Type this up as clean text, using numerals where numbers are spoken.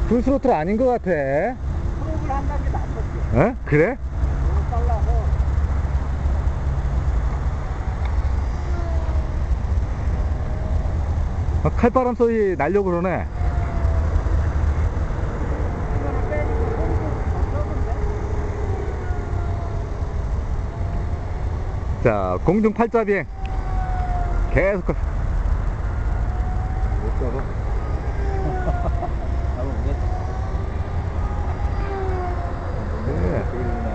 풀스로틀 아닌 것 같아. 프로그램 한 단계 낮췄어. 어? 그래? 너무 빨라서. 칼바람 소리 나려고 그러네. 이거는 빼니까 소리도 더 적은데? 자, 공중 팔자비행 계속 못 잡아? 잡아보겠다. 네. 소리